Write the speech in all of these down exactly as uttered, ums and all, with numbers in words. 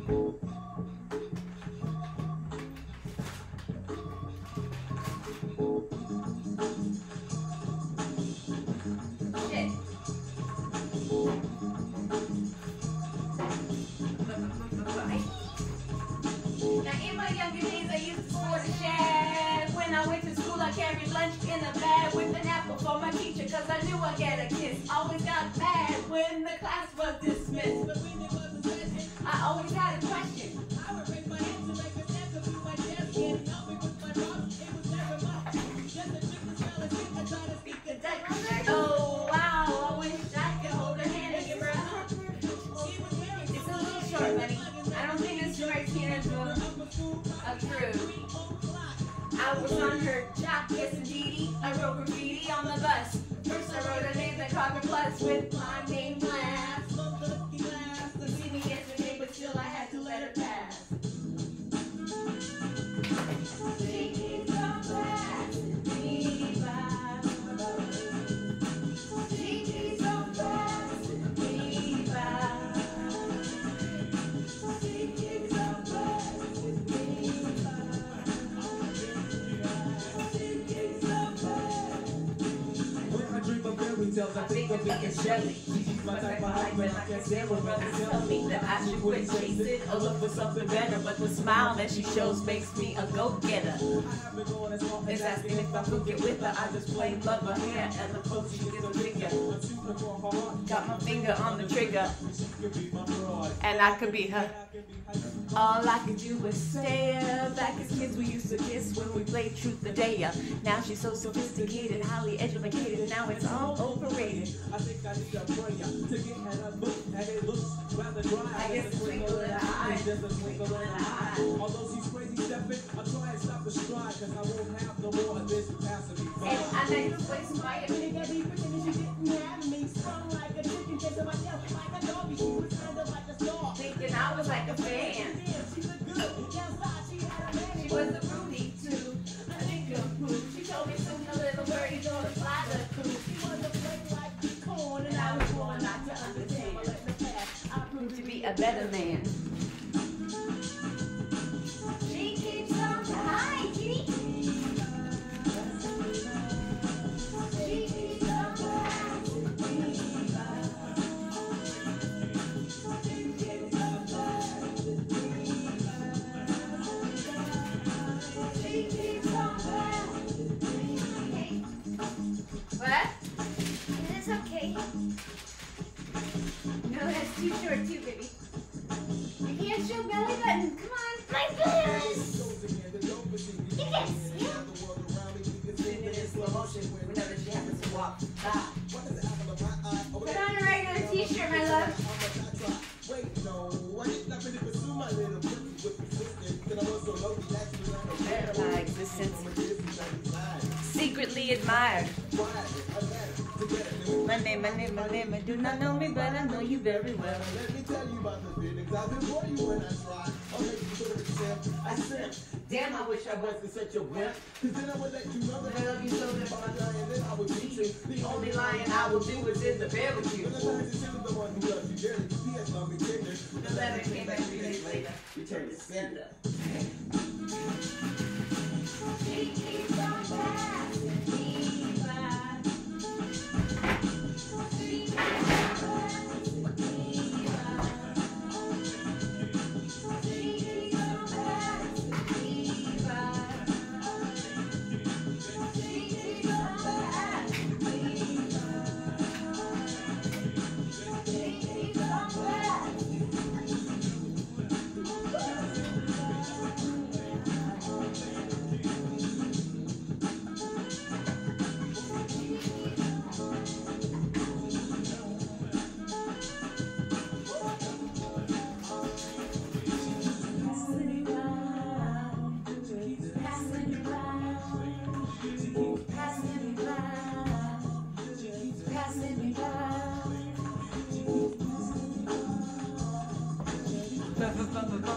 Carried lunch in a bag with an apple for my teacher, cause I knew I'd get a kiss. Always got mad when the class was dismissed. I always had a question. I would raise my hand to make an answer to my desk. Can't help me with my problem. It was never much. Just a trick to spell a shit. I try to speak a Dutch. Oh wow, I wish I could hold her hand and give her a hug. It's a little short, buddy. I don't think it's right here for a true. I was on her jock, yes indeedy. I wrote graffiti on the bus. First I wrote her name, then carved her plus with my name last. To see me yesterday, but still I had to let her pass. She keeps on passing me by. She keeps on passing me by. She keeps on passing me by. I think of it as jelly. She's my type of husband. I can't stand when brothers tell me that I should quit chasing or look for something better. But the smile that she shows makes me a go-getter. It's asking if I could get with her. I just plain love her hair and the clothes she gets a bigger. Got my finger on the trigger, and I could be her. All I could do was stare. Back as kids we used to kiss when we played Truth or Dare. Now she's so sophisticated, highly educated. Now it's all overrated. I think I need a prayer to get at her look, and it looks rather dry. I guess a twinkle in the eye. Just a twinkle in the eye. Although she's crazy stepping, I try and stop the stride, cause I won't have no more of this passing me. And I know this place might have been Nigga be pretending she didn't have me. Sprung like a chicken, chasing my tail like a doggy. She was kind of like a star. thinking I was like a fan. She looked good. Yes, I, she had a man. She was a Rudy too. I think of proof. She told me soon a little birdie gonna fly the coop. She was a play like corn, and I was born not to understand. But let the past, I proved To be a better man. She keeps on hi, kitty. She keeps on passing me by. She keeps on passing me by. She keeps on passing me. What? Is this okay? No, that's too short too, baby. You can't show belly button. Come on. My goodness. You can't see it. Sitting in slow motion whenever she happens to walk by. Put on a regular t-shirt, my love. Wait, no, I did not really pursue my little pretty with persistence. Then I was so low, Better my existence. Secretly admired. My name, my name, my name. I do not know me, but I know you very well. Let me tell you about the feelings I've been for you when I try. I'll make you sort of accept. I said, Damn, I wish I wasn't such a wimp. cause then I would let you know that I love you so if I much. die and then I would beat you. The only lying I will do is in the bed with you. But the times you the one who loves you dearly. P S love me tender. The letter came back three days later. Returned to sender. She keeps on passing me by. She keeps on passing me by. She keeps on passing me by. She keeps on passing me by. She keeps on passing.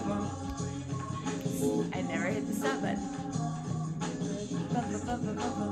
I never hit the stop button.